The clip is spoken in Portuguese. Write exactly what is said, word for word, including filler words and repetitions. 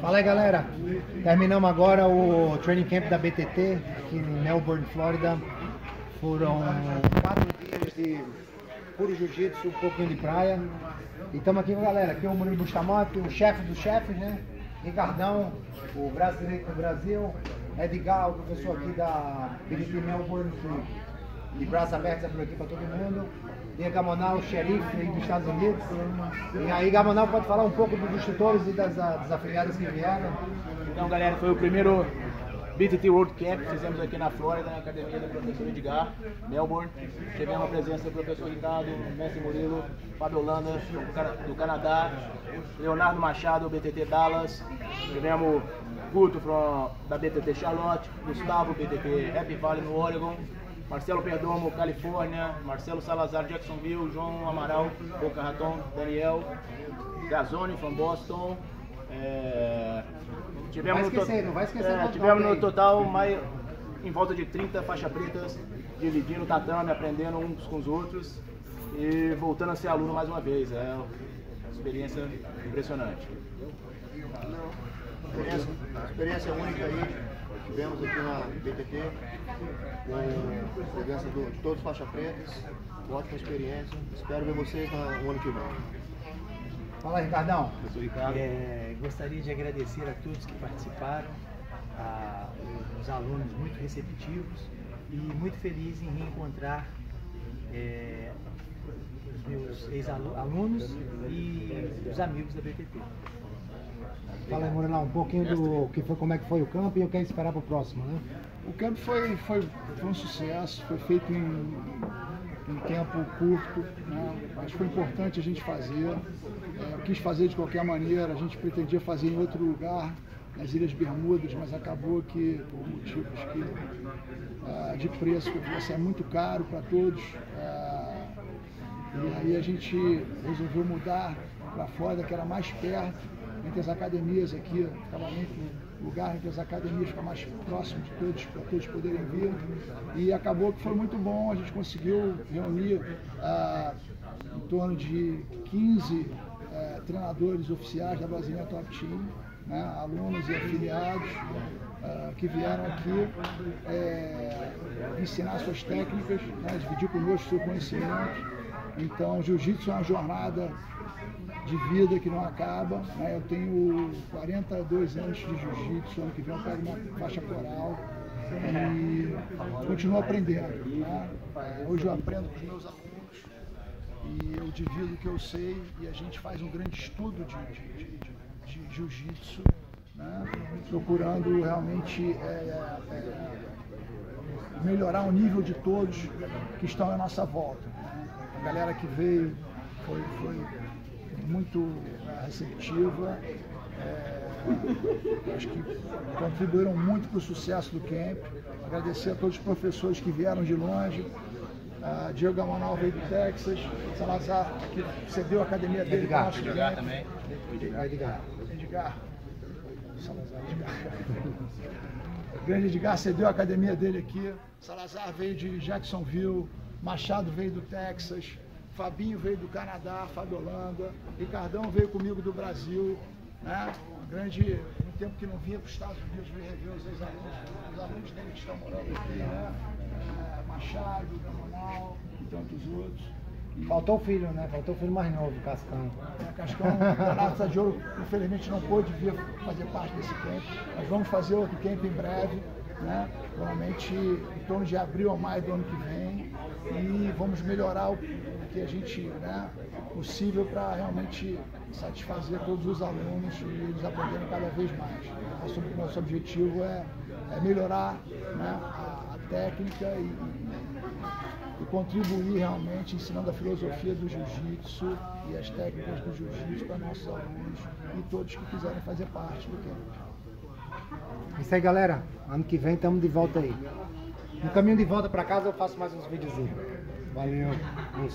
Fala aí, galera, terminamos agora o training camp da B T T aqui em Melbourne, Flórida. Foram quatro dias de puro jiu-jitsu, um pouquinho de praia. E estamos aqui com a galera, aqui é o Murilo Bustamante, o chefe dos chefes, né? Ricardão, o braço direito do Brasil, Edgar, o professor aqui da B T T Melbourne, que de braços abertos por aqui para todo mundo. E a Gamonal, o xerife dos Estados Unidos. E aí, Gamonal, pode falar um pouco dos instrutores e das, das afiliadas que vieram? Então, galera, foi o primeiro B T T World Camp que fizemos aqui na Flórida, na academia do professor Edgar, Melbourne. Tivemos a presença do professor Ricardo, mestre Murilo, Fábio Holanda, do Canadá, Leonardo Machado, B T T Dallas. Tivemos Guto from, da B T T Charlotte, Gustavo, B T T Happy Valley, no Oregon. Marcelo Perdomo, Califórnia, Marcelo Salazar, Jacksonville, João Amaral, Boca Raton, Daniel, Gazzoni, from Boston. É, tivemos vai esquecer, no, não vai esquecer é, tivemos no total mais, em volta de trinta faixas pretas, dividindo o tatame, aprendendo uns com os outros e voltando a ser aluno mais uma vez. É uma experiência impressionante. Experiência, experiência única aí. Tivemos aqui na B T T com a presença do, de todos os faixas pretas, ótima experiência. Espero ver vocês no ano que vem. Fala aí, Ricardão. Professor Ricardo. É, gostaria de agradecer a todos que participaram, a, os alunos muito receptivos e muito feliz em reencontrar é, os meus ex-alunos e os amigos da B T T. Fala aí, Murilo, um pouquinho do que foi, como é que foi o campo e o que é esperar para o próximo, né? O campo foi, foi, foi um sucesso, foi feito em, em tempo curto, né? Mas foi importante a gente fazer. É, eu quis fazer de qualquer maneira, a gente pretendia fazer em outro lugar, nas Ilhas Bermudas, mas acabou que, por motivos que, uh, de preço, que ia ser muito caro para todos. Uh, e aí a gente resolveu mudar para fora, que era mais perto, entre as academias aqui, ficava muito lugar entre as academias, ficar mais próximo de todos, para todos poderem vir. E acabou que foi muito bom, a gente conseguiu reunir ah, em torno de quinze eh, treinadores oficiais da Brasília Top Team, né, alunos e afiliados ah, que vieram aqui eh, ensinar suas técnicas, né, dividir conosco seu conhecimento. Então, jiu-jitsu é uma jornada de vida que não acaba, né? Eu tenho quarenta e dois anos de jiu-jitsu, ano que vem eu pego uma faixa coral e continuo aprendendo, né? Hoje eu aprendo com os meus alunos e eu divido o que eu sei e a gente faz um grande estudo de, de, de, de, de jiu-jitsu, né? Procurando realmente é, é, melhorar o nível de todos que estão à nossa volta, né? A galera que veio foi, foi muito receptiva, é, acho que contribuíram muito para o sucesso do camp. Agradecer a todos os professores que vieram de longe. Uh, Diego Gamonal veio do Texas, Salazar que cedeu a academia dele. Edgar, Edgar, Edgar também. Edgar. Edgar. Edgar. Salazar, Edgar. O grande Edgar cedeu a academia dele aqui. Salazar veio de Jacksonville, Machado veio do Texas. Fabinho veio do Canadá, Fábio Holanda, Ricardão veio comigo do Brasil, né? Um grande, um tempo que não vinha para os Estados Unidos, veio rever os ex-alunos, os alunos dele que estão morando aqui, né? É, Machado, Gamonal e tantos outros. E, Faltou o filho, né? Faltou o filho mais novo, Cascão. é, Cascão, o Leonardo de Ouro, infelizmente não pôde vir fazer parte desse camp, mas vamos fazer outro camp em breve, né? Provavelmente em torno de abril ou maio do ano que vem, e vamos melhorar o que a gente, né, possível para realmente satisfazer todos os alunos e eles aprenderem cada vez mais. Nosso, nosso objetivo é, é melhorar, né, a, a técnica e, e contribuir realmente ensinando a filosofia do jiu-jitsu e as técnicas do jiu-jitsu para nossos alunos e todos que quiserem fazer parte do camp. Isso aí, galera. Ano que vem estamos de volta aí. No caminho de volta para casa eu faço mais uns videozinhos. Valeu.